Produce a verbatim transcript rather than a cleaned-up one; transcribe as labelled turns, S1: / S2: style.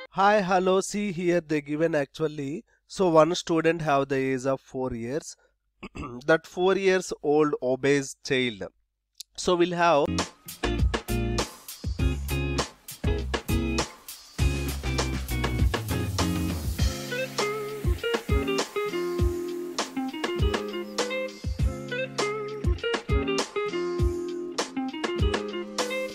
S1: Hi, hello, see here they given actually. So one student have the age of four years. That four years old obese child. So we'll have